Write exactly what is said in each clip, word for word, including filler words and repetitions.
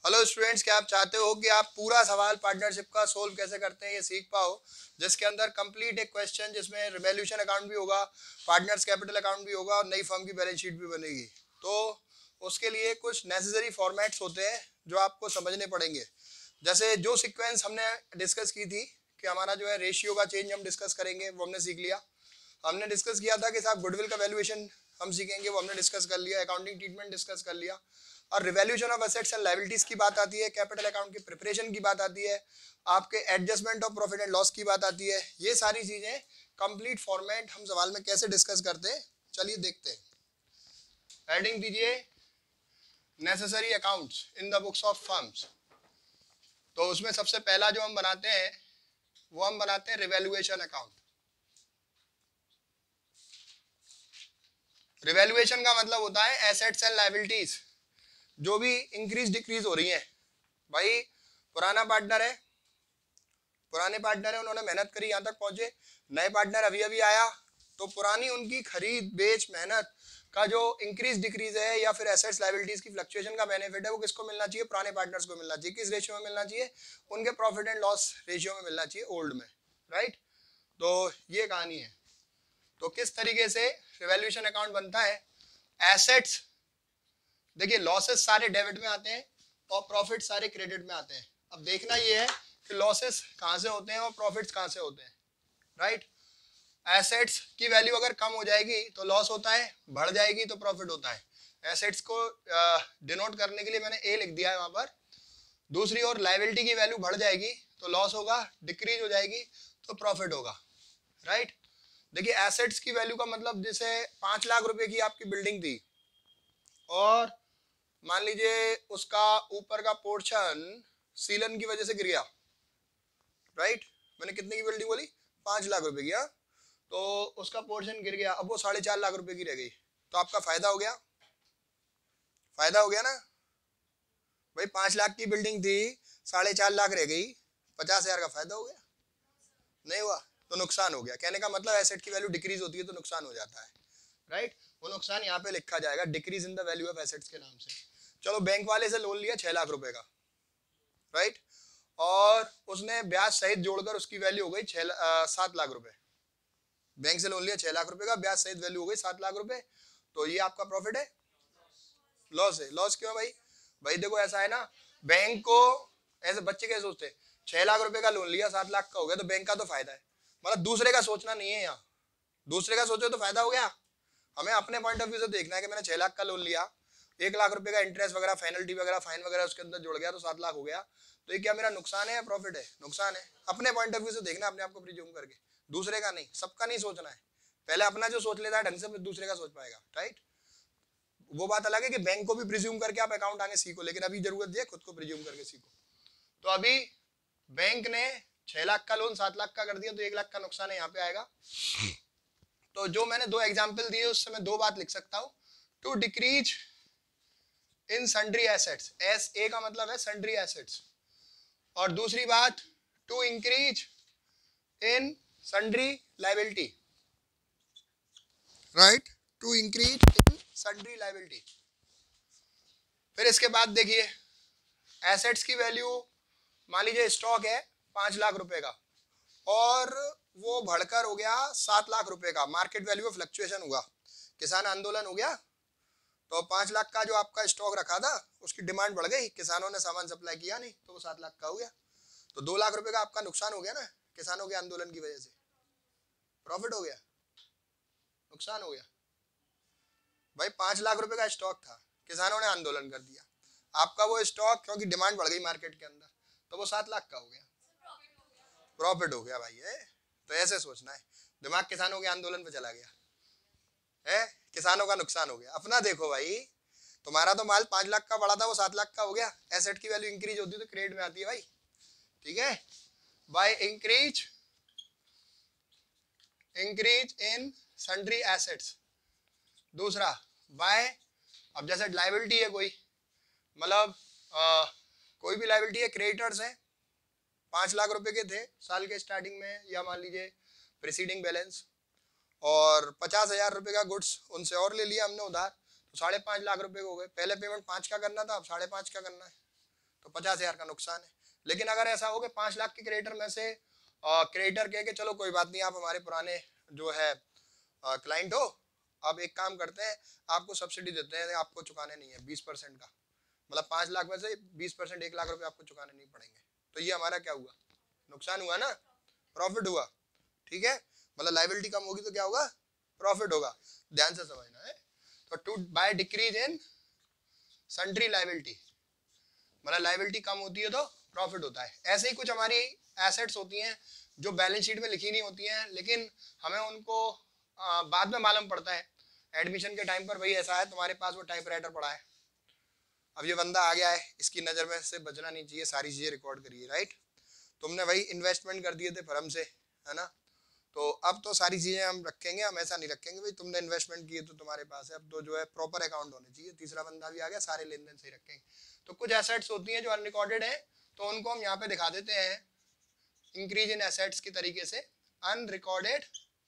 Hello students, क्या आप चाहते हो कि आप पूरा सवाल पार्टनरशिप का सोल्व कैसे करते हैं ये सीख पाओ, जिसके अंदर कंप्लीट एक क्वेश्चन जिसमें रिवैल्यूएशन अकाउंट भी होगा, पार्टनर्स कैपिटल अकाउंट भी होगा और नई फर्म की बैलेंस शीट भी बनेगी। तो उसके लिए कुछ नेसेसरी फॉर्मेट्स होते हैं जो आपको समझने पड़ेंगे। जैसे जो सीक्वेंस हमने डिस्कस की थी कि हमारा जो है रेशियो का चेंज हम डिस्कस करेंगे, वो हमने सीख लिया। हमने डिस्कस किया था कि साहब गुडविल का वैल्यूएशन हम सीखेंगे, वो हमने डिस्कस कर लिया। अकाउंटिंग ट्रीटमेंट डिस्कस कर लिया। और revaluation of assets and liabilities की बात आती है, कैपिटल अकाउंट की प्रिपरेशन की बात आती है, आपके adjustment of profit and loss की बात आती है। ये सारी चीजें कंप्लीट फॉर्मेट हम सवाल में कैसे डिस्कस करते हैं, चलिए देखते हैं। हेडिंग दीजिए necessary accounts in the books of firms. तो उसमें सबसे पहला जो हम बनाते हैं वो हम बनाते हैं रिवैल्यूएशन अकाउंट। रिवैल्यूएशन का मतलब होता है एसेट्स एंड लायबिलिटीज जो भी इंक्रीज डिक्रीज हो रही है। भाई पुराना पार्टनर है, पुराने पार्टनर है, उन्होंने मेहनत करी यहाँ तक पहुंचे। नए पार्टनर अभी अभी आया, तो पुरानी उनकी खरीद बेच मेहनत का जो इंक्रीज डिक्रीज है या फिर एसेट्स लायबिलिटीज की फ्लक्चुएशन का बेनिफिट है वो किसको मिलना चाहिए? पुराने पार्टनर्स को मिलना चाहिए। किस रेशियो में मिलना चाहिए? उनके प्रॉफिट एंड लॉस रेशियो में मिलना चाहिए, ओल्ड में। राइट, तो ये कहानी है। तो किस तरीके से रिवैल्यूएशन अकाउंट बनता है? एसेट्स, देखिए लॉसेस सारे डेबिट में आते हैं और प्रॉफिट सारे क्रेडिट में आते हैं। अब देखना ये है कि लॉसेस कहाँ से होते हैं और प्रॉफिट्स कहाँ से होते हैं। राइट, एसेट्स की वैल्यू अगर कम हो जाएगी तो लॉस होता है, बढ़ जाएगी तो प्रॉफिट होता है। एसेट्स को डिनोट करने के लिए मैंने ए लिख दिया है वहां पर। दूसरी ओर लायबिलिटी की वैल्यू बढ़ जाएगी तो लॉस होगा, डिक्रीज हो जाएगी तो प्रॉफिट होगा। राइट, देखिए एसेट्स की वैल्यू का मतलब जैसे पांच लाख रुपए की आपकी बिल्डिंग थी और मान लीजिए उसका ऊपर का पोर्शन सीलन की वजह से गिर गया। राइट, मैंने कितने की बिल्डिंग बोली? पांच लाख रुपए की। तो उसका पोर्शन गिर गया, अब वो साढ़े चार लाख रुपए की रह गई, तो आपका फायदा हो गया? फायदा हो गया ना भाई। पांच लाख की बिल्डिंग थी, साढ़े चार लाख रह गई, पचास हजार का फायदा हो गया? नहीं हुआ, तो नुकसान हो गया। कहने का मतलब एसेट की वैल्यू डिक्रीज होती है तो नुकसान हो जाता है। राइट, वो नुकसान यहाँ पे लिखा जाएगा decrease in the value of assets के नाम से। चलो बैंक वाले से लोन लिया छह लाख रुपए का। राइट, और उसने ब्याज सहित जोड़कर उसकी वैल्यू हो गई छह सात लाख रुपए। बैंक से लोन लिया छह लाख रुपए का, ब्याज सहित वैल्यू हो गई सात लाख रुपए। तो ये आपका प्रॉफिट है? लॉस है। लॉस क्यों भाई? भाई देखो ऐसा है ना, बैंक को ऐसे बच्चे कैसे सोचते हैं, छह लाख रुपए का लोन लिया सात लाख का हो गया तो बैंक का तो फायदा है। मतलब दूसरे का सोचना नहीं है यहाँ। दूसरे का सोचो तो फायदा हो गया। हमें अपने पॉइंट ऑफ व्यू से देखना है कि मैंने छह लाख का लोन लिया, एक लाख रुपए का इंटरेस्ट वगैरह पेनल्टी वगैरह फाइन वगैरह उसके अंदर जुड़ गया तो सात लाख हो गया। तो ये क्या मेरा नुकसान है या प्रॉफिट है? नुकसान है। अपने पॉइंट ऑफ व्यू से देखना, अपने आप को प्रिज्यूम करके, दूसरे का नहीं। सबका नहीं सोचना है, पहले अपना जो सोच लेता है ढंग से फिर दूसरे का सोच पाएगा। राइट, वो बात अलग है कि बैंक को भी प्रिज्यूम करके आप अकाउंट आगे सीखो, लेकिन अभी जरूरत है खुद को प्रिज्यूम करके सीखो। तो अभी बैंक ने छह लाख का लोन सात लाख का कर दिया तो एक लाख का नुकसान है, यहाँ पे आएगा। तो जो मैंने दो एग्जाम्पल दिए उससे मैं दो बात लिख सकता हूँ। To decrease in sundry assets, S A का मतलब है सन्ड्री एसेट्स, और दूसरी बात to increase in sundry liability. Right, to increase in sundry liability. फिर इसके बाद देखिए एसेट्स की वैल्यू, मान लीजिए स्टॉक है पांच लाख रुपए का और वो बढ़कर हो गया सात लाख रुपए का, मार्केट वैल्यू में फ्लक्चुएशन हुआ, किसान आंदोलन हो गया, तो पांच लाख का जो आपका स्टॉक रखा था उसकी डिमांड बढ़ गई, किसानों ने सामान सप्लाई किया नहीं तो वो सात लाख का हो गया। तो दो लाख रुपए का आपका नुकसान हो गया ना, किसानों के आंदोलन की वजह से। प्रॉफिट हो गया? नुकसान हो गया? भाई पांच लाख रुपए का स्टॉक था, किसानों ने आंदोलन कर दिया, आपका वो स्टॉक क्योंकि डिमांड बढ़ गई मार्केट के अंदर तो वो सात लाख का हो गया। प्रॉफिट हो गया भाई है। तो ऐसे सोचना है, दिमाग किसानों के आंदोलन पे चला गया है, किसानों का नुकसान हो गया। अपना देखो भाई, तुम्हारा तो माल पांच लाख का पड़ा था वो सात लाख का हो गया। एसेट की वैल्यू इंक्रीज होती है तो क्रेडिट में आती है भाई। ठीक है, by increase increase in sundry assets. दूसरा बाय, अब जैसे लायबिलिटी है कोई, मतलब कोई भी लायबिलिटी है, क्रेडिटर्स है पांच लाख रुपए के थे साल के स्टार्टिंग में या मान लीजिए प्रीसीडिंग बैलेंस, और पचास हजार रुपए का गुड्स उनसे और ले लिया हमने उधार, तो साढ़े पांच लाख रुपए हो गए। पहले पेमेंट पांच का करना था, अब साढ़े पांच का करना है। तो पचास हजार का नुकसान है। लेकिन अगर ऐसा हो कि पांच लाख के क्रेडिटर में से क्रेडिटर कहे कि चलो कोई बात नहीं, आप हमारे पुराने जो है क्लाइंट हो, अब एक काम करते हैं, आपको सब्सिडी देते हैं, आपको चुकाने नहीं है बीस परसेंट का, मतलब पांच लाख में से बीस परसेंट एक लाख रुपए आपको चुकाने नहीं पड़ेंगे। तो ये हमारा क्या हुआ, नुकसान हुआ ना, प्रॉफिट हुआ। ठीक है, मतलब लायबिलिटी कम होगी तो क्या होगा, प्रॉफिट होगा। ध्यान से समझना है। तो to by decrease in sundry liability, मतलब लायबिलिटी कम होती है तो प्रॉफिट होता है। ऐसे ही कुछ हमारी एसेट्स होती हैं जो बैलेंस शीट में लिखी नहीं होती हैं, लेकिन हमें उनको आ, बाद में मालूम पड़ता है एडमिशन के टाइम पर, भाई ऐसा है तुम्हारे पास वो टाइपराइटर पड़ा है, अब ये बंदा आ गया है, इसकी नज़र में से बचना नहीं चाहिए, सारी चीज़ें रिकॉर्ड करिए, राइट। तुमने भाई इन्वेस्टमेंट कर दिए थे फर्म से, है ना, तो अब तो सारी चीज़ें हम रखेंगे, हम ऐसा नहीं रखेंगे भाई तुमने इन्वेस्टमेंट किए तो तुम्हारे पास है, अब तो जो है प्रॉपर अकाउंट होने चाहिए, तीसरा बंदा भी आ गया, सारे लेन देन सही रखेंगे। तो कुछ एसेट्स होती हैं जो अनरिकॉर्डेड है, तो उनको हम यहाँ पे दिखा देते हैं इंक्रीज इन एसेट्स की तरीके से, unrecorded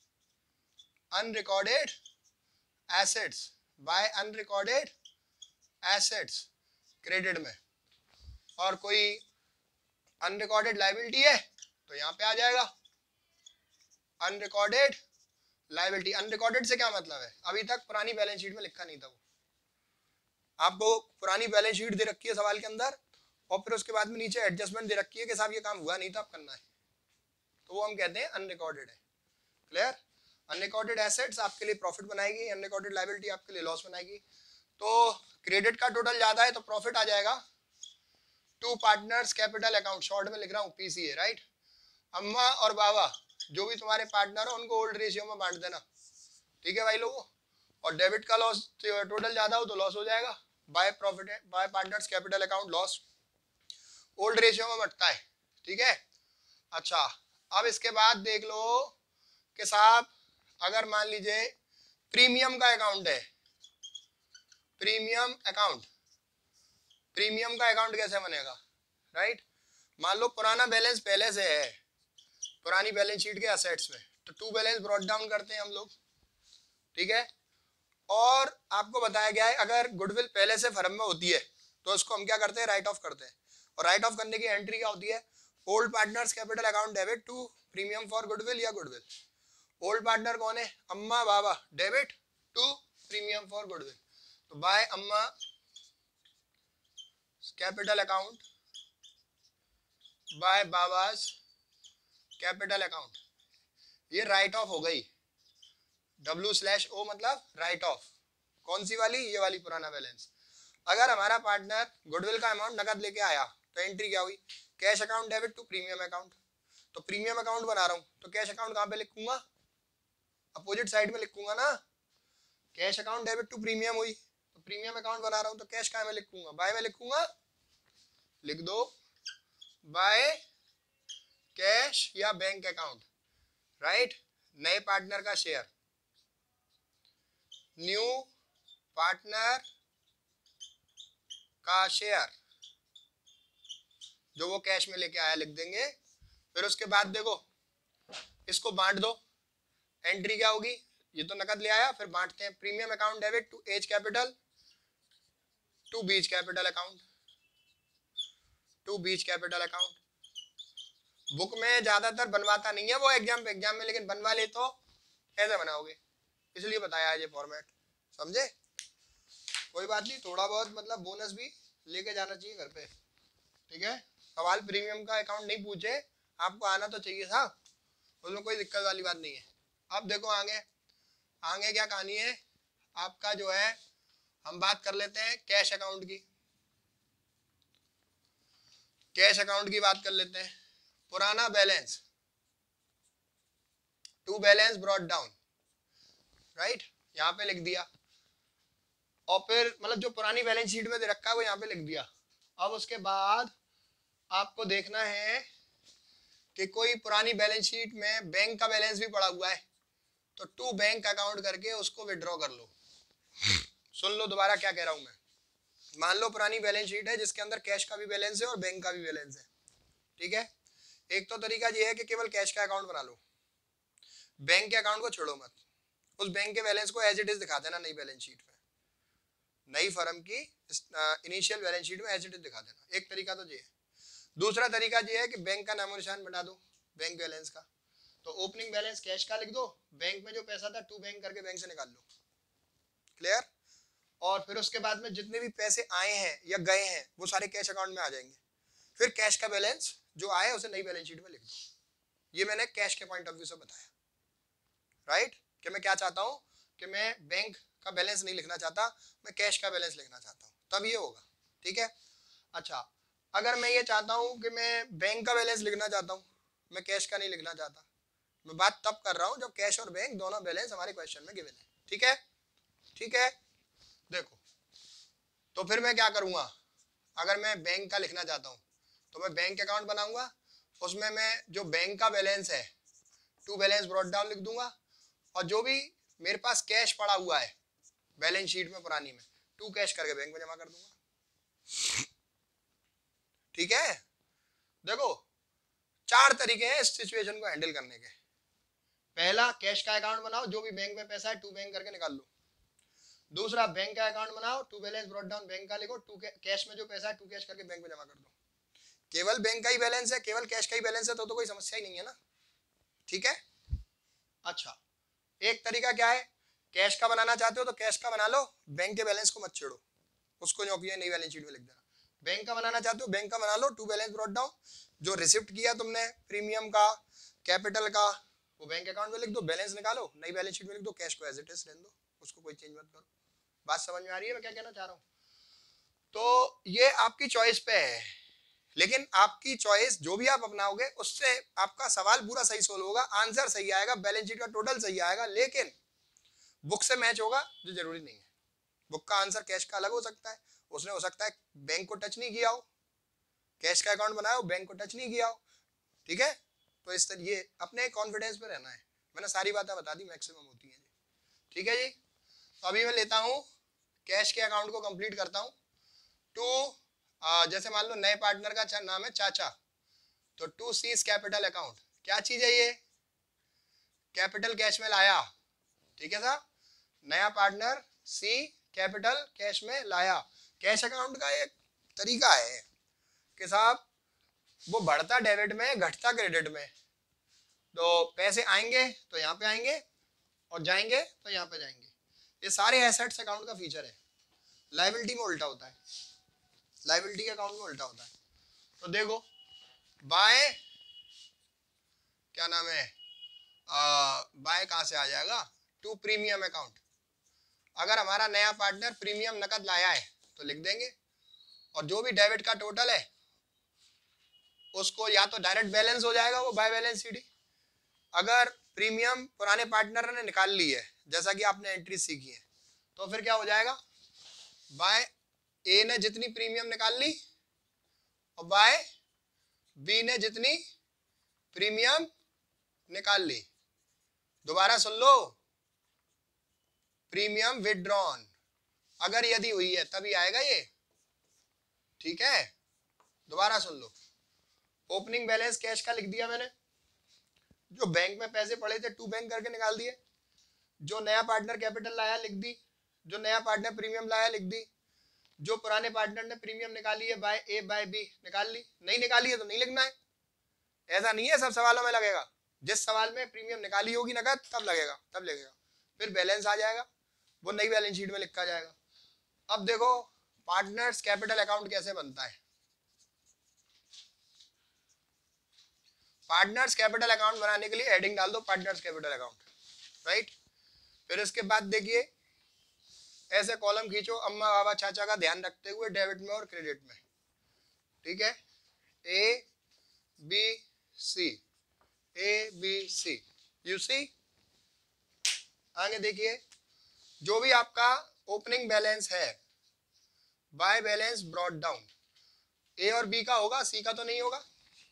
unrecorded assets by unrecorded assets credit में, और कोई अनरिकॉर्डेड लायबिलिटी है तो यहाँ पे आ जाएगा अनरिकॉर्डेड लायबिलिटी। अनरिकॉर्डेड से क्या मतलब है, अभी तक पुरानी बैलेंस शीट में लिखा नहीं था वो, आपको पुरानी बैलेंस शीट दे रखी है सवाल के अंदर, और फिर उसके बाद में नीचे एडजस्टमेंट दे रखी है कि साहब ये काम हुआ नहीं था, अब करना है, तो वो हम कहते हैं अनरिकॉर्डेड है। क्लियर। अनरिकॉर्डेड एसेट्स आपके लिए प्रॉफिट बनाएगी, अनरिकॉर्डेड लायबिलिटी आपके लिए लॉस बनाएगी। तो क्रेडिट का टोटल ज्यादा है तो प्रॉफिट आ जाएगा to partners capital account, short में लिख रहा हूँ पीसीए, राइट। अम्मा और बाबा जो भी तुम्हारे पार्टनर हो उनको ओल्ड रेशियो में बांट देना, ठीक है भाई लोगों। और डेबिट का लॉस टोटल ज्यादा हो तो लॉस हो जाएगा, by profit by partners capital account loss old ratio में बंटता है, ठीक है। अच्छा, अब इसके बाद देख लो कि साहब अगर मान लीजिए प्रीमियम का अकाउंट है, प्रीमियम अकाउंट, प्रीमियम का अकाउंट कैसे बनेगा, राइट। मान लो पुराना बैलेंस पहले से है पुरानी बैलेंस शीट के असेट्स में, तो टू बैलेंस ब्रॉट डाउन करते हैं हम लोग, ठीक है। और आपको बताया गया है अगर गुडविल पहले से फर्म में होती है तो उसको हम क्या करते हैं, राइट ऑफ करते हैं। और राइट ऑफ करने की एंट्री क्या होती है, old partners capital account debit to premium for goodwill या गुडविल। ओल्ड पार्टनर कौन है, Amma Baba, debit to premium for goodwill, तो by Amma capital account by Baba's capital account, ये राइट ऑफ हो गई, डब्ल्यू स्लैश ओ मतलब राइट ऑफ, कौन सी वाली, ये वाली पुराना बैलेंस। अगर हमारा पार्टनर गुडविल का अमाउंट नकद लेके आया तो एंट्री क्या हुई, cash account debit to premium account, तो प्रीमियम अकाउंट बना रहा हूं तो कैश अकाउंट कहां पे लिखूंगा, अपोजिट साइड में लिखूंगा ना, cash account debit to premium हुई, तो प्रीमियम अकाउंट बना रहा हूं तो कैश कहां में लिखूंगा, बाय में लिखूंगा, लिख दो बाय कैश या बैंक अकाउंट, राइट। नए पार्टनर का शेयर, न्यू पार्टनर का शेयर जो वो कैश में लेके आया लिख देंगे। फिर उसके बाद देखो इसको बांट दो, एंट्री क्या होगी, ये तो नकद ले आया, फिर बांटते हैं, premium account debit to A's capital to B's capital account, to B's capital account. Book में ज्यादातर बनवाता नहीं है वो एग्जाम पे एग्जाम में, लेकिन बनवा ले तो ऐसे बनाओगे, इसलिए बताया ये फॉर्मेट, समझे। कोई बात नहीं, थोड़ा बहुत मतलब बोनस भी लेके जाना चाहिए घर पे, ठीक है। सवाल प्रीमियम का अकाउंट नहीं पूछे, आपको आना तो चाहिए था, उसमें कोई दिक्कत वाली बात नहीं है। अब देखो आगे आगे क्या कहानी है आपका, जो है हम बात कर लेते हैं कैश अकाउंट की, कैश अकाउंट की बात कर लेते हैं। पुराना balance, to balance brought down, right, यहाँ पे लिख दिया, और फिर मतलब जो पुरानी बैलेंस शीट में दे रखा है वो यहाँ पे लिख दिया। अब उसके बाद आपको देखना है कि कोई पुरानी बैलेंस शीट में बैंक का बैलेंस भी पड़ा हुआ है, तो टू बैंक अकाउंट करके उसको विड्रॉ कर लो। सुन लो दोबारा क्या कह रहा हूं मैं, मान लो पुरानी बैलेंस शीट है जिसके अंदर कैश का भी बैलेंस है और बैंक का भी बैलेंस है, ठीक है। एक तो तरीका ये है कि केवल कैश का अकाउंट बना लो, बैंक के अकाउंट को छोड़ो मत, उस बैंक के बैलेंस को एज इट इज दिखा देना नई बैलेंस शीट में। नई फर्म की इनिशियल बैलेंस शीट में एज इट इज दिखा देना। एक तरीका तो ये है। दूसरा तरीका ये है कि बैंक का नामो निशान बना दो बैंक बैलेंस का। तो ओपनिंग बैलेंस कैश का लिख दो, बैंक में जो पैसा था टू बैंक करके बैंक से निकाल लो। क्लियर? और फिर उसके बाद में जितने भी पैसे आए हैं या गए हैं वो सारे कैश अकाउंट में आ जाएंगे। फिर कैश का बैलेंस जो आए उसे नई बैलेंस शीट में लिख दो। ये मैंने कैश के पॉइंट ऑफ व्यू से बताया, राइट? कि मैं क्या चाहता हूँ कि मैं बैंक का बैलेंस नहीं लिखना चाहता, मैं कैश का बैलेंस लिखना चाहता हूँ, तब ये होगा। ठीक है? अच्छा, अगर मैं ये चाहता हूँ कि मैं बैंक का बैलेंस लिखना चाहता हूँ, मैं कैश का नहीं लिखना चाहता, मैं बात तब कर रहा हूँ जब कैश और बैंक दोनों बैलेंस हमारे क्वेश्चन में गिवन है। ठीक है? ठीक है, देखो तो फिर मैं क्या करूँगा, अगर मैं बैंक का लिखना चाहता हूँ तो मैं बैंक अकाउंट बनाऊंगा, उसमें मैं जो बैंक का बैलेंस है टू बैलेंस ब्रॉट डाउन लिख दूंगा, और जो भी मेरे पास कैश पड़ा हुआ है बैलेंस शीट में पुरानी में टू कैश करके बैंक में जमा कर दूंगा। ठीक है? देखो चार तरीके हैं इस सिचुएशन को हैंडल करने के। पहला, कैश का अकाउंट बनाओ, जो भी बैंक में पैसा है टू बैंक करके निकाल लो। दूसरा, बैंक का अकाउंट बनाओ, to balance brought down bank का लिखो, टू कैश में जो पैसा है टू कैश करके बैंक में जमा कर दो। केवल बैंक का ही बैलेंस है, केवल कैश का ही बैलेंस है तो तो कोई समस्या ही नहीं है ना। ठीक है? अच्छा, एक तरीका क्या है, कैश का बनाना चाहते हो तो कैश का बना लो, बैंक के बैलेंस को मत छेड़ो, उसको जो किया नई बैलेंस शीट में लिख देना। बैंक का बनाना चाहते हो बैंक का बना लो, टू बैलेंस ब्रॉट डाउन, जो रिसिप्ट किया तुमने प्रीमियम का कैपिटल का वो बैंक अकाउंट में लिख दो, बैलेंस निकालो नई बैलेंस शीट में लिख दो, कैश को एज इट इज रहने दो, उसको कोई चेंज मत करो। बात समझ में आ रही है मैं क्या कहना चाह रहा हूँ? तो ये आपकी चॉइस पे है, लेकिन आपकी चॉइस जो भी आप अपनाओगे उससे आपका सवाल पूरा सही सोल्व होगा, आंसर सही आएगा, बैलेंस शीट का टोटल सही आएगा, लेकिन बुक से मैच होगा जो जरूरी नहीं है। बुक का आंसर कैश का अलग हो सकता है, उसने हो सकता है बैंक को टच नहीं किया हो, कैश का अकाउंट बनाया हो बैंक को टच नहीं किया हो। ठीक है? तो इस तरह ये अपने कॉन्फिडेंस पे रहना है, मैंने सारी बातें बता दी, मैक्सिमम होती हैं जी। ठीक है जी? तो अभी मैं लेता हूँ कैश के अकाउंट को कंप्लीट करता हूँ। टू जैसे मान लो नए पार्टनर का नाम है चाचा, तो टू सीज कैपिटल अकाउंट, क्या चीज है ये, कैपिटल कैश में लाया। ठीक है साहब? नया पार्टनर सी कैपिटल कैश में लाया। कैश अकाउंट का एक तरीका है कि साहब वो बढ़ता डेबिट में घटता क्रेडिट में, तो पैसे आएंगे तो यहाँ पे आएंगे और जाएंगे तो यहाँ पे जाएंगे। ये सारे एसेट्स अकाउंट का फीचर है। लायबिलिटी में उल्टा होता है, लायबिलिटी के अकाउंट में उल्टा होता है। तो देखो बाय क्या नाम है, बाय कहाँ से आ जाएगा, टू प्रीमियम अकाउंट। अगर हमारा नया पार्टनर प्रीमियम नकद लाया है तो लिख देंगे, और जो भी डेबिट का टोटल है उसको या तो डायरेक्ट बैलेंस हो जाएगा वो बाय बैलेंस शीट। अगर प्रीमियम पुराने पार्टनर ने निकाल ली है जैसा कि आपने एंट्री सीखी है, तो फिर क्या हो जाएगा, बाय ए ने जितनी प्रीमियम निकाल ली और बाय बी ने जितनी प्रीमियम निकाल ली। दोबारा सुन लो, प्रीमियम विथड्रॉन अगर यदि हुई है तभी आएगा ये। ठीक है? दोबारा सुन लो, ओपनिंग बैलेंस कैश का लिख दिया मैंने, जो बैंक में पैसे पड़े थे टू बैंक करके निकाल दिए, जो नया पार्टनर कैपिटल लाया लिख दी, जो नया पार्टनर प्रीमियम लाया लिख दी, जो पुराने पार्टनर ने प्रीमियम निकाली है बाय ए बाय बी निकाल ली, नहीं निकाली है तो नहीं लिखना है। ऐसा नहीं है सब सवालों में लगेगा, जिस सवाल में प्रीमियम निकाली होगी नकद तब लगेगा, तब लगेगा, फिर बैलेंस आ जाएगा, वो नई बैलेंस शीट में लिखा जाएगा। अब देखो पार्टनर्स कैपिटल अकाउंट कैसे बनता है। पार्टनर्स कैपिटल अकाउंट बनाने के लिए हेडिंग डाल दो पार्टनर्स कैपिटल अकाउंट, राइट। फिर इसके बाद देखिए ऐसे कॉलम खींचो अम्मा बाबा चाचा का ध्यान रखते हुए डेबिट में और क्रेडिट में। ठीक है? A B C, A B C, you see. आगे देखिए जो भी आपका ओपनिंग बैलेंस है by balance brought down, A और बी का होगा, सी का तो नहीं होगा।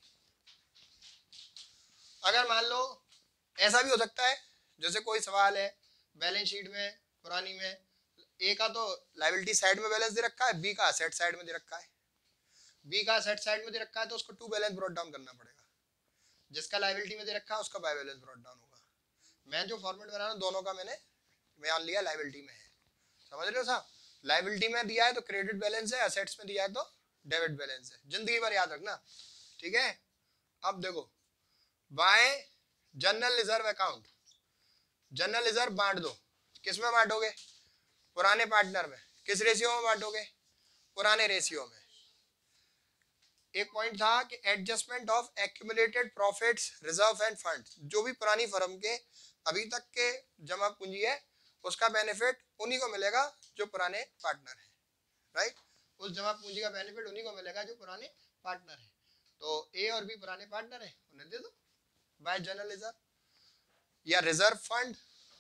अगर मान लो ऐसा भी हो सकता है जैसे कोई सवाल है बैलेंस शीट में पुरानी में, ए का तो लायबिलिटी साइड में बैलेंस दे रखा है, बी का असेट साइड में दे रखा है, बी का असेट साइड में दे रखा है तो उसको टू बैलेंस ब्रॉट डाउन करना पड़ेगा, जिसका लायबिलिटी में दे रखा है उसका बाय बैलेंस ब्रॉट डाउन होगा। मैं जो फॉर्मेट बना रहा हूँ दोनों का मैंने मान लिया लायबिलिटी में है, समझ रहे हो साहब। लाइबिलिटी में दिया है तो क्रेडिट बैलेंस है, एसेट्स में दिया है तो डेबिट बैलेंस है, जिंदगी भर याद रखना, ठीक है। अब देखो by general reserve account, general reserve बांट दो, किस में बांटोगे? पुराने पार्टनर में। किस रेशियो में बांटोगे? पुराने रेशियो में। एक पॉइंट था कि adjustment of accumulated profits reserve and fund, जो भी पुरानी फर्म के अभी तक के जमा पूंजी है उसका बेनिफिट उन्हीं को मिलेगा जो पुराने पार्टनर है, राइट। उस जमा पूंजी का बेनिफिट उन्हीं को मिलेगा जो पुराने पार्टनर है। तो ए और बी पुराने पार्टनर है, उन्हें दे दो बाय जनरल रिजर्व या reserve fund,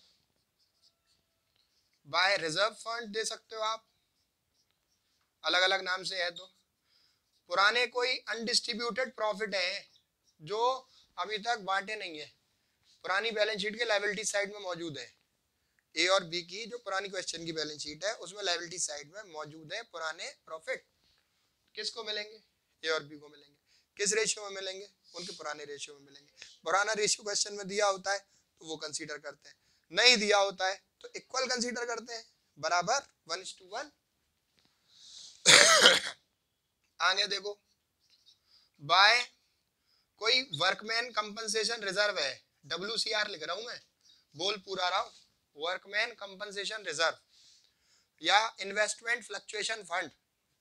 by reserve fund दे सकते हो आप, अलग अलग नाम से है। तो पुराने कोई अनडिस्ट्रीब्यूटेड प्रॉफिट है जो अभी तक बांटे नहीं है, पुरानी बैलेंस शीट के लायबिलिटी साइड में मौजूद है। ए और बी की जो पुरानी क्वेश्चन की बैलेंस शीट है उसमें लायबिलिटी साइड में मौजूद है पुराने प्रॉफिट, किसको मिलेंगे? ए और बी को मिलेंगे। किस रेशियो में मिलेंगे? उनके पुराने रेशियो में मिलेंगे। पुराना रेशियो क्वेश्चन में दिया होता है तो वो कंसीडर करते हैं, नहीं दिया होता है तो इक्वल कंसीडर करते हैं, बराबर वन इज टू वन। आगे देखो, बाय कोई वर्कमैन कंपनसेशन रिजर्व है, डब्ल्यू सी आर लिख रहा हूं मैं, बोल पूरा रहा हूं, वर्कमैन कंपनसेशन रिजर्व या इन्वेस्टमेंट फ्लक्चुएशन फंड,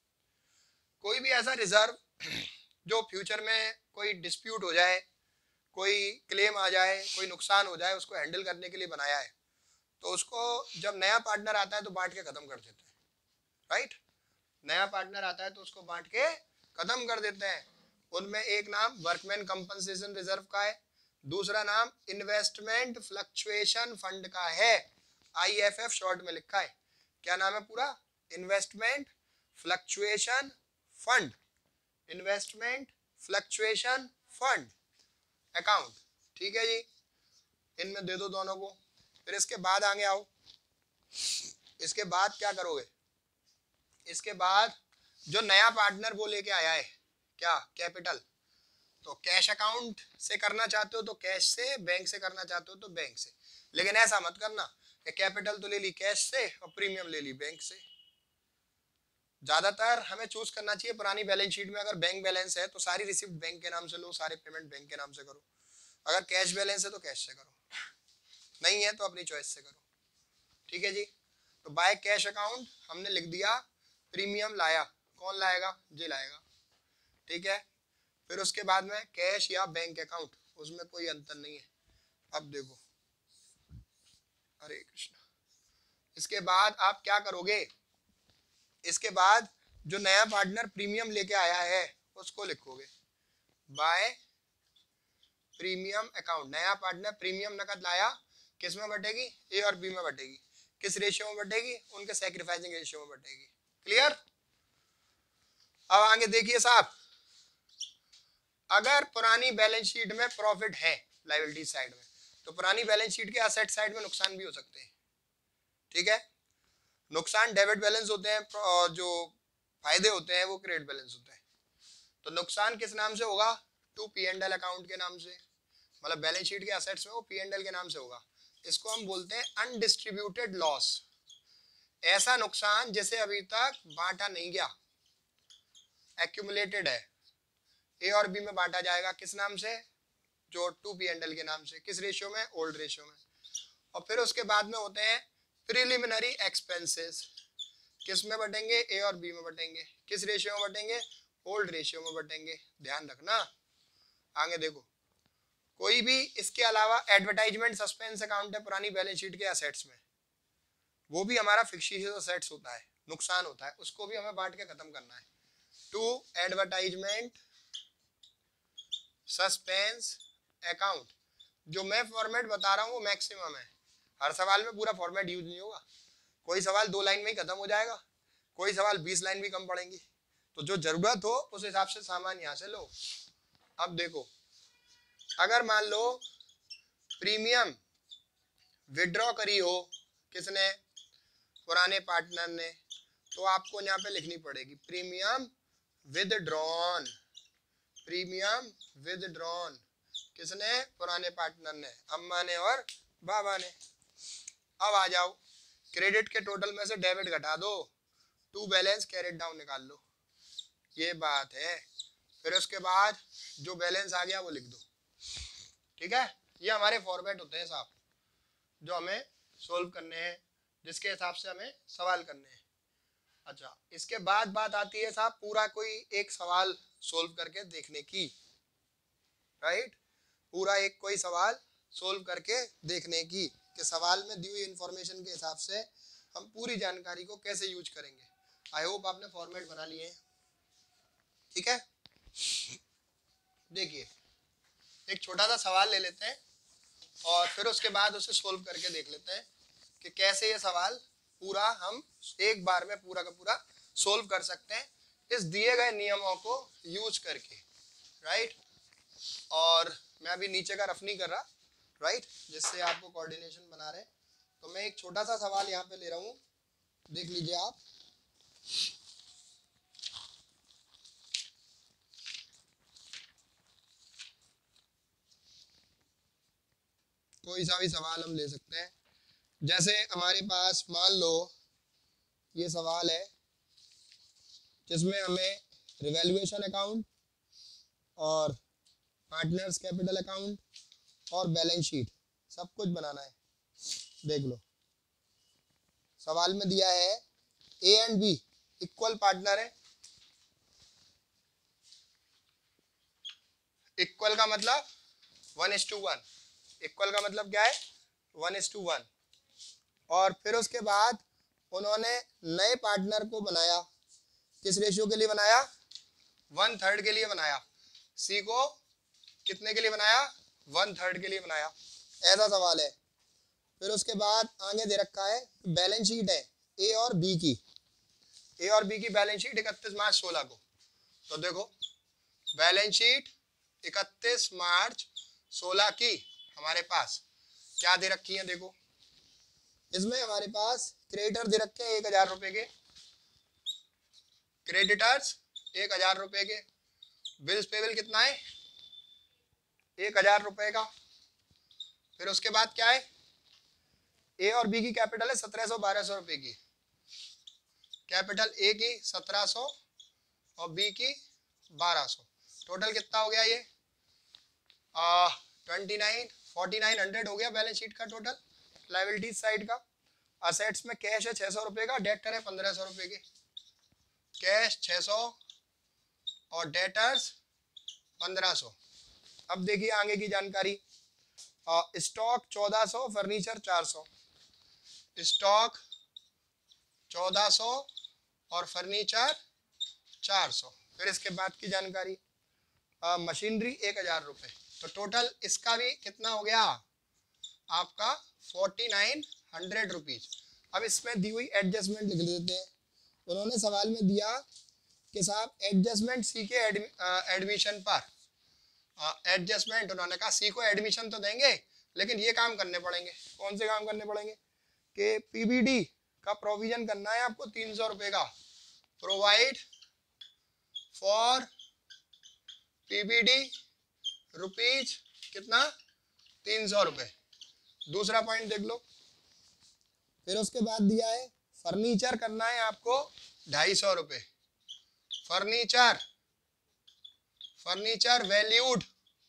कोई भी ऐसा रिजर्व जो फ्यूचर में कोई डिस्प्यूट हो जाए, कोई क्लेम आ जाए, कोई नुकसान हो जाए, उसको हैंडल करने के लिए बनाया है। तो उसको जब नया पार्टनर आता है तो बांट के खत्म कर देते हैं, राइट। नया पार्टनर आता है तो उसको बांट के खत्म कर देते हैं। उनमें एक नाम वर्कमैन कंपनसेशन रिजर्व का है, दूसरा नाम इन्वेस्टमेंट फ्लक्चुएशन फंड का है, आई एफ एफ शॉर्ट में लिखा है। क्या नाम है पूरा? Investment fluctuation fund, investment fluctuation fund account, ठीक है जी। इनमें दे दो दोनों को। फिर इसके बाद आगे आओ, इसके बाद क्या करोगे? इसके बाद जो नया पार्टनर वो लेके आया है क्या? कैपिटल। तो कैश अकाउंट से करना चाहते हो तो कैश से, बैंक से करना चाहते हो तो बैंक से, लेकिन ऐसा मत करना कि कैपिटल तो ले ली कैश से और प्रीमियम ले ली बैंक से। ज्यादातर हमें चूज करना चाहिए पुरानी बैलेंस शीट में, अगर बैंक बैलेंस है तो सारी रिसिप्ट बैंक के नाम से लो, सारे पेमेंट बैंक के नाम से करो, अगर कैश बैलेंस है तो कैश से करो, नहीं है तो अपनी चॉइस से करो, ठीक है जी। तो बाय कैश अकाउंट हमने लिख दिया, प्रीमियम लाया, कौन लाएगा? जी लाएगा, ठीक है। फिर उसके बाद में कैश या बैंक अकाउंट, उसमें कोई अंतर नहीं है। अब देखो, हरे कृष्णा, इसके बाद आप क्या करोगे? इसके बाद जो नया पार्टनर प्रीमियम लेके आया है उसको लिखोगे बाय प्रीमियम अकाउंट। नया पार्टनर प्रीमियम नकद लाया, किस में बटेगी? ए और बी में बटेगी। किस रेशियो में बटेगी? उनके सैक्रिफाइसिंग रेशियो में बटेगी। क्लियर? अब आगे देखिए साहब, अगर पुरानी बैलेंस शीट में प्रॉफिट है लायबिलिटी साइड में, तो पुरानी बैलेंस शीट के एसेट साइड में नुकसान भी हो सकते हैं, ठीक है। नुकसान डेबिट बैलेंस होते हैं और जो फायदे होते हैं वो क्रेडिट बैलेंस होते हैं। तो नुकसान किस नाम से होगा? To P and L account के नाम से, मतलब बैलेंस शीट के एसेट्स में वो पी एंड एल के नाम से होगा। इसको हम बोलते हैं अनडिस्ट्रीब्यूटेड लॉस, ऐसा नुकसान जिसे अभी तक बांटा नहीं गया, एक्यूमुलेटेड है, ए और बी में बांटा जाएगा, किस नाम से? जो टू पी एंड एल के नाम से। किस रेशियो में? ओल्ड रेशियो में। और फिर उसके बाद में होते हैं प्रिलिमिनरी एक्सपेंसेस, किस में बटेंगे? ए और बी में बटेंगे। किस रेशियो में बटेंगे? ओल्ड रेशियो में बटेंगे, ध्यान रखना। आगे देखो, कोई भी इसके अलावा एडवर्टाइजमेंट सस्पेंस अकाउंट है पुरानी बैलेंस शीट के एसेट्स में, वो भी हमारा फिक्शियस एसेट्स होता है, नुकसान होता है, उसको भी हमें बांट के खत्म करना है। टू एडवर्टाइजमेंट सस्पेंस अकाउंट, जो मैं फॉर्मेट बता रहा हूँ वो मैक्सिमम है, हर सवाल में पूरा फॉर्मेट यूज नहीं होगा, कोई सवाल दो लाइन में ही खत्म हो जाएगा, कोई सवाल बीस लाइन भी कम पड़ेंगी, तो जो जरूरत हो उस हिसाब से सामान यहाँ से लो। अब देखो, अगर मान लो प्रीमियम विड्रॉ करी हो किसने? पुराने पार्टनर ने, तो आपको यहाँ पे लिखनी पड़ेगी प्रीमियम विदड्रॉन, प्रीमियम विदड्रॉन, किसने? पुराने पार्टनर ने, अम्मा ने और बाबा ने। अब आ जाओ, क्रेडिट के टोटल में से डेबिट घटा दो, टू बैलेंस कैरेट डाउन निकाल लो, ये बात है। फिर उसके बाद जो बैलेंस आ गया वो लिख दो, ठीक है। ये हमारे फॉर्मेट होते हैं साहब, जो हमें सोल्व करने हैं, जिसके हिसाब से हमें सवाल करने हैं। अच्छा, इसके बाद बात आती है साहब पूरा कोई एक सवाल सोल्व करके देखने की, राइट। पूरा एक कोई सवाल सोल्व करके देखने की कि सवाल में दी हुई इंफॉर्मेशन के हिसाब से हम पूरी जानकारी को कैसे यूज करेंगे। आई होप आपने फॉर्मेट बना लिए हैं, ठीक है। देखिए एक छोटा सा सवाल ले लेते हैं और फिर उसके बाद उसे सोल्व करके देख लेते हैं कि कैसे ये सवाल पूरा हम एक बार में पूरा का पूरा सोल्व कर सकते हैं इस दिए गए नियमों को यूज करके, राइट। और मैं अभी नीचे का रफ नहीं कर रहा, राइट, जिससे आपको कोऑर्डिनेशन बना रहे। तो मैं एक छोटा सा सवाल यहाँ पे ले रहा हूँ, देख लीजिए आप। कोई सा भी सवाल हम ले सकते हैं। जैसे हमारे पास मान लो ये सवाल है जिसमें हमें रिवैल्यूएशन अकाउंट और पार्टनर्स कैपिटल अकाउंट और बैलेंस शीट सब कुछ बनाना है। देख लो सवाल में दिया है A and B equal partner है। इक्वल का मतलब one is to one, equal का मतलब क्या है, वन इज टू वन। और फिर उसके बाद उन्होंने नए पार्टनर को बनाया, किस रेशियो के लिए बनाया, वन थर्ड के लिए बनाया। सी को कितने के लिए बनाया, वन थर्ड के लिए बनाया। ऐसा सवाल है। फिर उसके बाद आगे दे रखा है बैलेंस शीट है ए और बी की, ए और बी की बैलेंस शीट इकतीस मार्च सोलह को। तो देखो बैलेंस शीट इकतीस मार्च सोलह की हमारे पास क्या दे रखी है, देखो इसमें हमारे पास क्रेडिटर दे रखे हैं एक हजार रुपए के, क्रेडिटर्स एक हजार रुपए के, बिल्स पेबल कितना है, एक हजार रुपए का। फिर उसके बाद क्या है, ए और बी की कैपिटल है सत्रह सौ बारह सौ रुपए की, कैपिटल ए की सत्रह सौ और बी की बारह सौ। टोटल कितना हो गया ये, twenty nine forty nine hundred हो गया बैलेंस शीट का टोटल लायबिलिटीज साइड का। असेट्स में कैश है छह सौ रुपए का, डेटर है पंद्रह सौ रुपए के, कैश छह सौ और डेटर्स पंद्रह सौ। अब देखिए आगे की जानकारी, स्टॉक चौदह सौ, फर्नीचर चार सौ, स्टॉक चौदह सौ और फर्नीचर चार सौ। फिर इसके बाद की जानकारी, मशीनरी एक हजार रुपये। तो टोटल इसका भी कितना हो गया आपका फोर्टी नाइन हंड्रेड रुपीज। अब इसमें दी हुई एडजस्टमेंट लिख देते हैं। उन्होंने सवाल में दिया कि साहब एडजस्टमेंट सी के एडमिशन पर, एडजस्टमेंट उन्होंने कहा सी को एडमिशन तो देंगे लेकिन ये काम करने पड़ेंगे। कौन से काम करने पड़ेंगे कि पीबीडी का प्रोविजन करना है आपको तीन सौ रुपये का, प्रोवाइड फॉर पीबीडी रुपीज कितना, तीन सौ रुपये। दूसरा पॉइंट देख लो। फिर उसके बाद दिया है फर्नीचर करना है आपको ढाई सौ रुपये, furniture furniture valued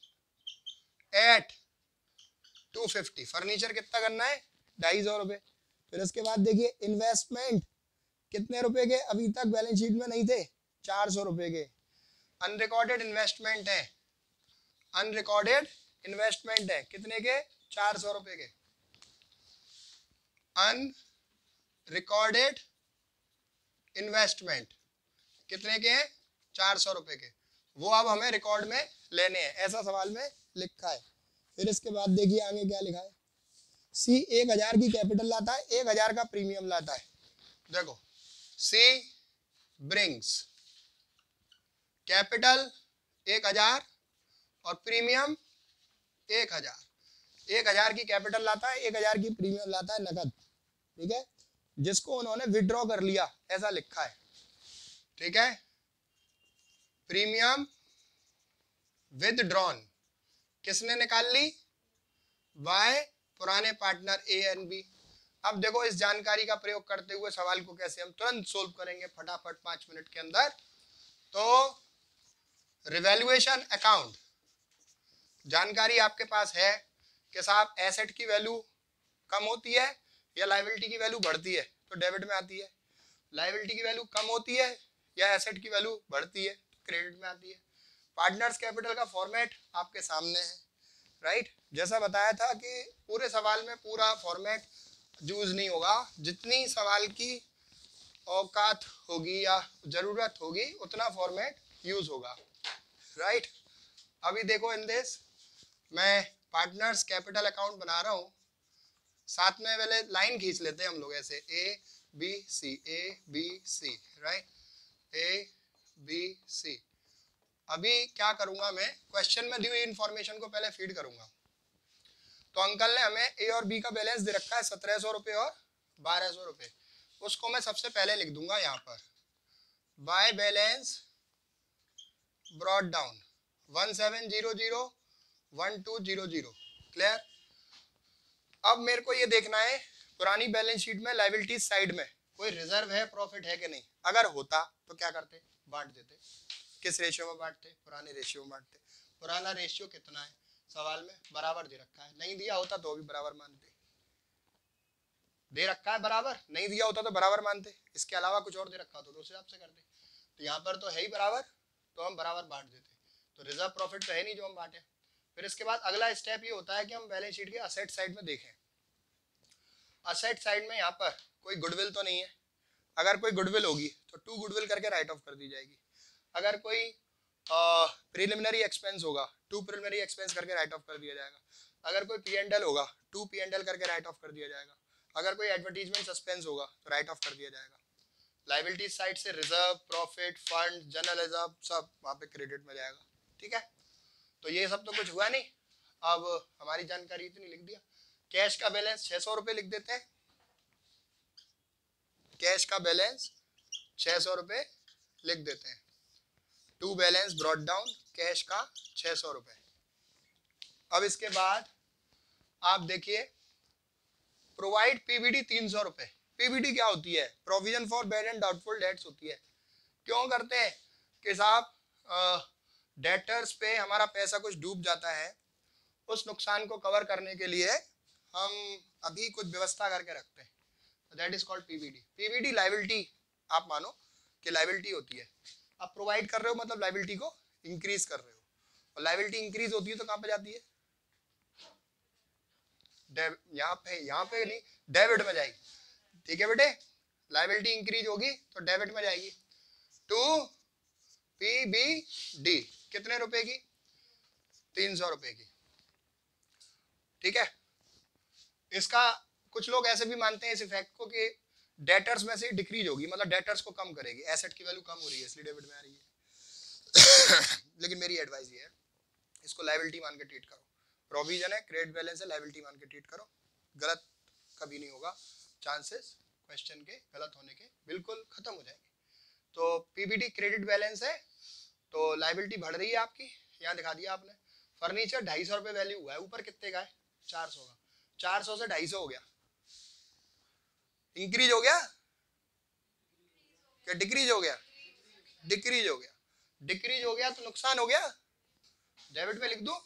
at two fifty, furniture कितना करना है ढाई सौ रुपये। फिर उसके बाद देखिए इन्वेस्टमेंट कितने रुपए के अभी तक बैलेंस शीट में नहीं थे, चार सौ रुपए के। अनरिकॉर्डेड इन्वेस्टमेंट है, अनरिकॉर्डेड इन्वेस्टमेंट है कितने के, चार सौ रुपए के। अनरिकॉर्डेड इन्वेस्टमेंट कितने के हैं, चार सौ रुपए के। वो अब हमें रिकॉर्ड में लेने हैं, ऐसा सवाल में लिखा है। फिर इसके बाद देखिए आगे क्या लिखा है, सी एक हजार की कैपिटल लाता है, एक हजार का प्रीमियम लाता है। देखो सी ब्रिंग्स कैपिटल एक हजार और प्रीमियम एक हजार, एक हजार की कैपिटल लाता है, एक हजार की प्रीमियम लाता है नकद, ठीक है, जिसको उन्होंने विड्रॉ कर लिया ऐसा लिखा है, ठीक है। प्रीमियम विदड्रॉन किसने निकाल ली, बाय पुराने पार्टनर ए एंड बी। अब देखो इस जानकारी का प्रयोग करते हुए सवाल को कैसे हम तुरंत सोल्व करेंगे फटाफट पांच मिनट के अंदर। तो रिवैल्यूएशन अकाउंट, जानकारी आपके पास है कि साहब एसेट की वैल्यू कम होती है या लायबिलिटी की वैल्यू बढ़ती है तो डेबिट में आती है, लायबिलिटी की वैल्यू कम होती है या एसेट की वैल्यू बढ़ती है तो क्रेडिट में आती है। पार्टनर्स कैपिटल का फॉर्मेट आपके सामने है, राइट। जैसा बताया था कि पूरे सवाल में पूरा फॉर्मेट यूज नहीं होगा, जितनी सवाल की औकात होगी या जरूरत होगी उतना फॉर्मेट यूज होगा, राइट। अभी देखो इन दिस मैं पार्टनर्स कैपिटल अकाउंट बना रहा हूँ, साथ में पहले लाइन खींच लेते हैं हम लोग ऐसे A B C A B C, right A B C. अभी क्या करूंगा मैं, क्वेश्चन में दी हुई इंफॉर्मेशन को पहले फीड करूंगा। तो अंकल ने हमें ए और बी का बैलेंस दे रखा है सत्रह सौ रुपये और बारह सौ रुपये, उसको मैं सबसे पहले लिख दूंगा यहाँ पर by balance brought down one seven zero zero one two zero zero, clear. अब मेरे को ये देखना है पुरानी बैलेंस शीट में लायबिलिटीज साइड में कोई रिजर्व है, प्रॉफिट है कि नहीं। अगर होता तो क्या करते, बांट देते। किस रेशियो में बांटते, पुराने रेशियो में बांटते। पुराना रेशियो कितना है सवाल में बराबर दे रखा है, नहीं दिया होता तो भी बराबर मानते, दे रखा है बराबर, नहीं दिया होता तो बराबर मानते, इसके अलावा कुछ और दे रखा होता तो उस हिसाब से करते। तो यहाँ पर तो है ही बराबर तो हम बराबर बांट देते, तो रिजर्व प्रॉफिट तो है नहीं जो हम बांटे। फिर इसके बाद अगला स्टेप ये होता है कि हम बैलेंस शीट के असेट साइड में देखें। असेट साइड में यहाँ पर कोई गुडविल तो नहीं है, अगर कोई गुडविल होगी तो टू गुडविल करके राइट ऑफ कर दी जाएगी। अगर कोई प्रिलिमिनरी एक्सपेंस होगा टू प्रिलिमिनरी एक्सपेंस करके राइट ऑफ कर दिया जाएगा। अगर कोई पी एंड एल होगा टू पी एंड एल करके राइट ऑफ कर दिया जाएगा। अगर कोई एडवर्टीजमेंट सस्पेंस होगा तो राइट ऑफ कर दिया जाएगा। लायबिलिटी साइड से reserve, profit, fund, general reserve सब वहाँ पे क्रेडिट में जाएगा, ठीक है। तो ये सब तो कुछ हुआ नहीं, अब हमारी जानकारी इतनी लिख दिया। कैश का बैलेंस छह सौ रुपये लिख देते हैं, कैश का बैलेंस छह सौ रुपये लिख देते हैं। To balance brought down cash का छह सौ रुपये। अब इसके बाद आप देखिए प्रोवाइड पीबीडी तीन सौ रुपये। पीबीडी क्या होती है, provision for bad and doubtful debts होती है। क्यों करते हैं कि साहब डेटर्स पे हमारा पैसा कुछ डूब जाता है, उस नुकसान को कवर करने के लिए हम अभी कुछ व्यवस्था करके रखते हैं, that is called PBD. PBD liability आप मानो कि लायबिलिटी होती है। आप प्रोवाइड कर रहे हो मतलब लायबिलिटी को इंक्रीज कर रहे हो, और लायबिलिटी इंक्रीज होती है तो कहाँ पे जाती है, यहाँ पे, यहाँ पे नहीं डेबिट में जाएगी, ठीक है बेटे। लायबिलिटी इंक्रीज होगी तो डेबिट में जाएगी। टू पी बी डी कितने रुपए की, तीन सौ रुपए की, ठीक है। इसका कुछ लोग ऐसे भी मानते हैं इस इफेक्ट को कि डेटर्स में से डिक्रीज होगी, मतलब डेटर्स को कम करेगी, एसेट की वैल्यू कम हो रही है इसलिए डेबिट में आ रही है। लेकिन मेरी एडवाइस ये है इसको लायबिलिटी मान के ट्रीट करो। प्रोविजन है, क्रेडिट बैलेंस है, लायबिलिटी मान के ट्रीट करो, गलत कभी नहीं होगा। चांसेस क्वेश्चन के गलत होने के बिल्कुल खत्म हो जाएंगे। तो पीबीडी क्रेडिट बैलेंस है तो लायबिलिटी बढ़ रही है आपकी, यहाँ दिखा दिया आपने। फर्नीचर ढाई सौ रुपये वैल्यू हुआ है, ऊपर कितने का है, चार सौ का, चार सौ से ढाई सौ हो गया, इंक्रीज हो गया क्या डिक्रीज हो गया, डिक्रीज हो गया, डिक्रीज हो गया तो नुकसान हो गया, डेबिट में लिख दो।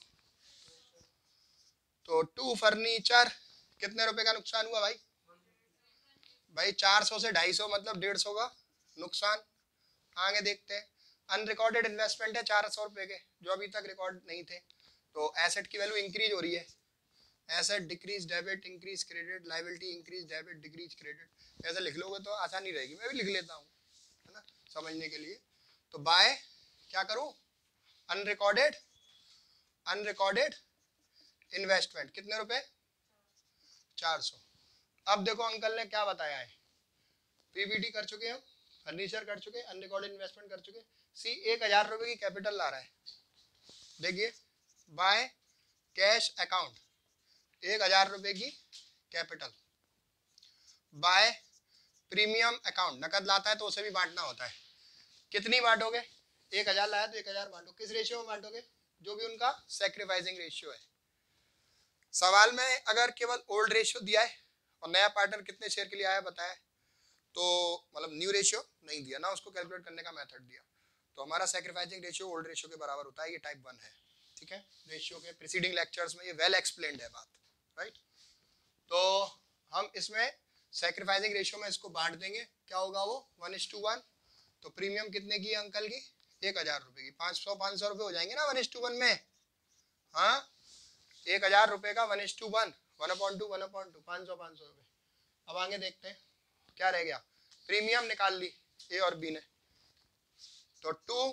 तो टू फर्नीचर कितने रुपए का नुकसान हुआ भाई, भाई चार सौ से ढाई सौ मतलब डेढ़ सौ का नुकसान। आगे देखते हैं, अनरिकॉर्डेड इन्वेस्टमेंट है चार सौ रुपए के जो अभी तक रिकॉर्ड नहीं थे, तो एसेट की वैल्यू इंक्रीज हो रही है, asset decrease debit increase credit, liability increase debit decrease credit. ऐसे लिख लोगे तो आसानी रहेगी, मैं भी लिख लेता हूँ है ना समझने के लिए। तो बाय क्या करूँ, अनरिकॉर्डेड अनरिकॉर्डेड इन्वेस्टमेंट कितने रुपए, चार सौ। अब देखो अंकल ने क्या बताया है, पीबीडी कर चुके हम, फर्नीचर कर चुके, अनरिकॉर्डेड इन्वेस्टमेंट कर चुके, सी एक हजार रुपए की कैपिटल ला रहा है। देखिए बाय कैश अकाउंट एक हजार रुपए की कैपिटल, बाय प्रीमियम अकाउंट नकद लाता है तो उसे भी बांटना होता है। कितनी बांटोगे, एक हजार लाया तो एक हजार बांटो, किस रेशियो में बांटोगे, जो भी उनका सैक्रिफाइसिंग रेशियो है। सवाल में अगर केवल ओल्ड रेशियो दिया है और नया पार्टनर कितने शेयर के लिए आया बताया, तो मतलब न्यू रेशियो नहीं दिया ना, उसको कैलकुलेट करने का मेथड दिया। तो हमारा सैक्रिफाइसिंग रेशियो ओल्ड रेशियो के बराबर होता है, ये टाइप वन है। ठीक है, रेशियो के प्रीसीडिंग लेक्चर्स में ये वेल एक्सप्लेन्ड है बात, राइट। तो हम इसमें सैक्रिफाइसिंग रेशियो में इसको बांट देंगे, क्या होगा वो वन इज टू वन। तो प्रीमियम कितने की है अंकल की, एक हजार रुपए की, पाँच सौ पाँच सौ रुपये हो जाएंगे ना वन इज टू वन में। हाँ, एक हजार रुपये का one is to one, one upon two one upon two, पाँच सौ पाँच सौ रुपये। अब आगे देखते हैं क्या रह गया, प्रीमियम निकाल ली ए और बी ने, तो टू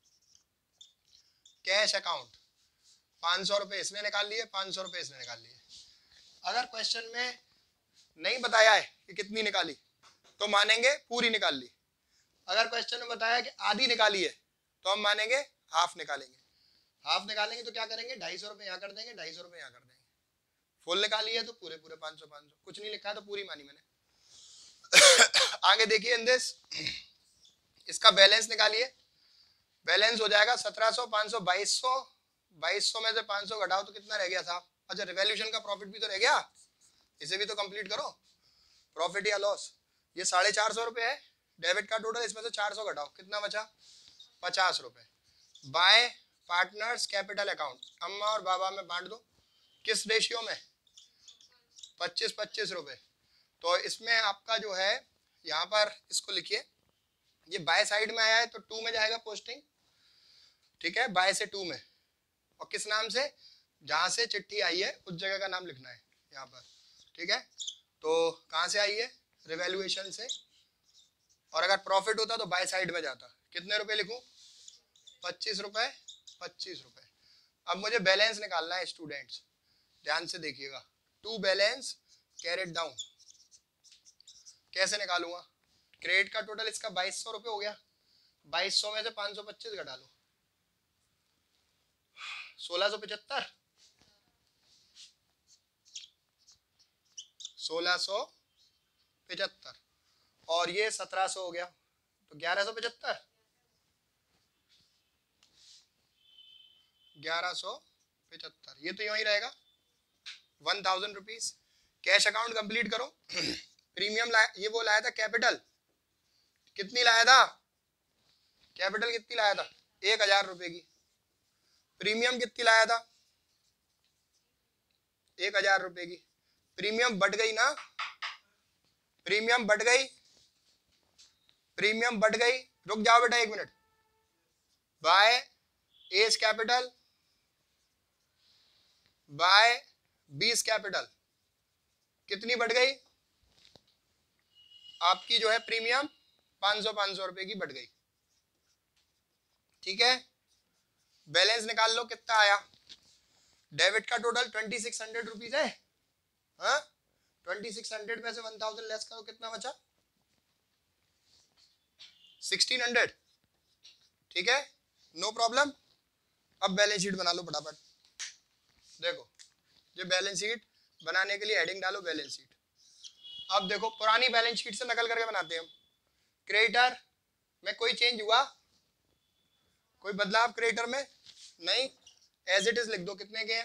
कैश अकाउंट पाँच सौ रुपये इसने निकाल लिए, पाँच सौ रुपये इसने निकाल लिए। अगर क्वेश्चन में नहीं बताया है कि कितनी निकाली तो मानेंगे पूरी निकाल ली, अगर क्वेश्चन में बताया कि आधी निकाली है तो हम मानेंगे हाफ निकालेंगे। हाफ निकालेंगे तो क्या करेंगे, ढाई सौ रुपये यहाँ कर देंगे, ढाई सौ रुपये यहाँ कर देंगे। फुल निकाली है तो पूरे पूरे पाँच सौ पाँच सौ, कुछ नहीं लिखा है तो पूरी मानी मैंने। आगे देखिए इन दिस, इसका बैलेंस निकालिए, बैलेंस हो जाएगा सत्रह सौ, पाँच सौ, बाईस सौ, बाईस सौ में से पाँच सौ घटाओ तो कितना रह गया साहब। अच्छा, रिवॉल्यूशन का प्रॉफिट भी तो रह गया, इसे भी तो कंप्लीट करो, प्रॉफिट या लॉस। ये साढ़े चार सौ रुपये है डेबिट का टोटल, इसमें से चार सौ घटाओ कितना बचा, पचास रुपये। बाय पार्टनर्स कैपिटल अकाउंट, अम्मा और बाबा में बांट दो, किस रेशियो में, पच्चीस पच्चीस रुपये। तो इसमें आपका जो है यहाँ पर इसको लिखिए, ये बाय साइड में आया है तो टू में जाएगा पोस्टिंग, ठीक है, बाय से टू में, और किस नाम से, जहाँ से चिट्ठी आई है उस जगह का नाम लिखना है यहाँ पर। ठीक है, तो कहाँ से आई है, रिवैल्यूएशन से, और अगर प्रॉफिट होता तो बाय साइड में जाता। कितने रुपए लिखूं, पच्चीस रुपए, पच्चीस रुपए। अब मुझे बैलेंस निकालना है स्टूडेंट्स, ध्यान से देखिएगा, टू बैलेंस कैरेट डाउन कैसे निकालूंगा। क्रेडिट का टोटल इसका बाईस सौ रुपये हो गया, बाईस सौ में से पाँच सौ पच्चीस घटा लो, सोलह सौ पचहत्तर, सोलह सौ पचहत्तर, और ये सत्रह सौ हो गया तो ग्यारह सौ पचहत्तर, ग्यारह सौ पचहत्तर, ये तो यूं ही रहेगा, one thousand rupees. Cash account complete करो। प्रीमियम लाया, ये वो लाया था कैपिटल, कितनी लाया था, कैपिटल कितनी लाया था, एक हजार रुपए की। प्रीमियम कितनी लाया था, एक हजार रुपए की। प्रीमियम बढ़ गई ना, प्रीमियम बढ़ गई, प्रीमियम बढ़ गई, रुक जाओ बेटा एक मिनट। By A's capital by B's capital कितनी बढ़ गई आपकी, जो है प्रीमियम पाँच सौ पाँच सौ रुपए की बढ़ गई। ठीक है, बैलेंस निकाल लो कितना आया। डेबिट का total twenty six hundred rupees है, हाँ, ट्वेंटी सिक्स हंड्रेड में से वन थाउजेंड लेस करो, कितना बचा, सिक्सटीन हंड्रेड। ठीक है, नो प्रॉब्लम। अब बैलेंस शीट बना लो फटाफट। देखो, ये बैलेंस शीट बनाने के लिए हेडिंग डालो बैलेंस शीट। अब देखो, पुरानी बैलेंस शीट से नकल करके बनाते हैं हम। क्रेडिटर में कोई चेंज हुआ, कोई बदलाव क्रेडिटर में नहीं, एज इट इज लिख दो, कितने के हैं।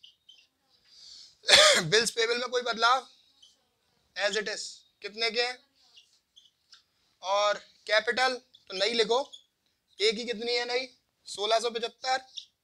बिल्स पेबल में कोई बदलाव, एज इट इज, कितने के हैं। और कैपिटल तो नहीं लिखो, ए की कितनी है नई, सोलह सौ पचहत्तर,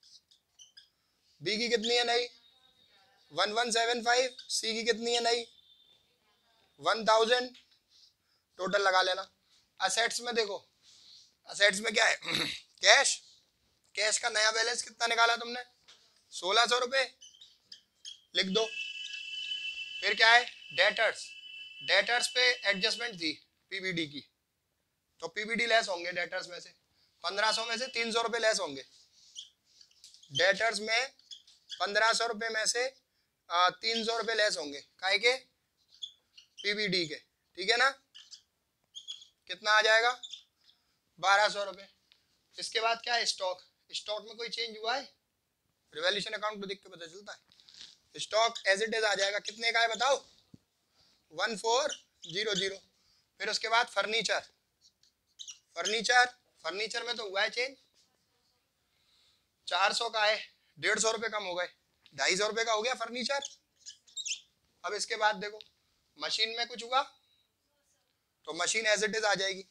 बी की कितनी है नई, one one seven five, C की कितनी है नई, वन थाउजेंड, टोटल लगा लेना। असेट्स में देखो, असेट्स में क्या है, कैश, कैश का नया बैलेंस कितना निकाला तुमने, सोलह सौ रुपये, लिख दो। फिर क्या है, डेटर्स, डेटर्स पे एडजस्टमेंट थी पीबीडी की, तो पीबीडी लेस होंगे डेटर्स में से, पंद्रह सौ में से तीन सौ रुपये लेस होंगे। डेटर्स में पंद्रह सौ रुपये में से तीन सौ रुपये लेस होंगे, काहे के, पीबीडी के। ठीक है ना, कितना आ जाएगा, बारह सौ रुपये। इसके बाद क्या है, स्टॉक, स्टॉक में कोई चेंज हुआ है, रिवैल्यूएशन अकाउंट को देख के पता चलता है। स्टॉक एज इट इज आ जाएगा, कितने का है बताओ, वन फोर जीरो जीरो। फिर उसके बाद फर्नीचर, फर्नीचर फर्नीचर में तो हुआ है चेंज, चार सौ का है, डेढ़ सौ रुपये कम हो गए, ढाई सौ रुपये का हो गया फर्नीचर। अब इसके बाद देखो, मशीन में कुछ हुआ तो मशीन एज इट इज आ जाएगी।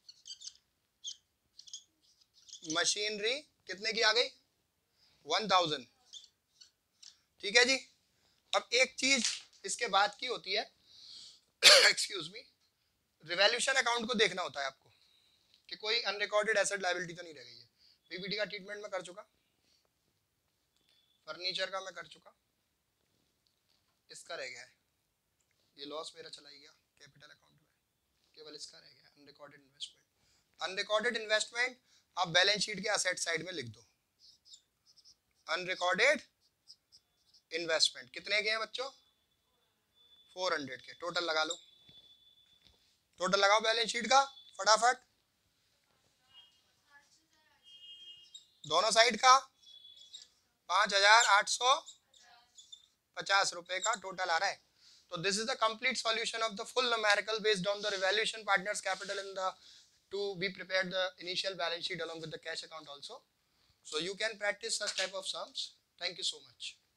मशीनरी कितने की आ गई? One thousand. ठीक है जी। अब एक चीज इसके बाद की होती है एक्सक्यूज मी, रिवैल्यूएशन अकाउंट को देखना होता है आपको कि कोई अनरिकॉर्डेड एसेट लायबिलिटी तो नहीं रह गई है। पीपीटी का ट्रीटमेंट में कर चुका, फर्नीचर का मैं कर चुका, इसका रह गया है, ये लॉस मेरा चला ही गया कैपिटल अकाउंट में, केवल इसका रह गया अनरिकॉर्डेड इन्वेस्टमेंट। अनरिकॉर्डेड इन्वेस्टमेंट आप बैलेंस शीट के असेट साइड में लिख दो। अनरिकॉर्डेड इन्वेस्टमेंट कितने के हैं बच्चों? फोर हंड्रेड के। टोटल लगा लो, टोटल लगाओ बैलेंस शीट का फटाफट, दोनों साइड का पांच हजार आठ सौ पचास रुपए का टोटल आ रहा है। तो this is the complete solution of the full numerical based on the revaluation partners capital in the to be prepared the initial balance sheet along with the cash account also. So you can practice such type of sums. Thank you so much.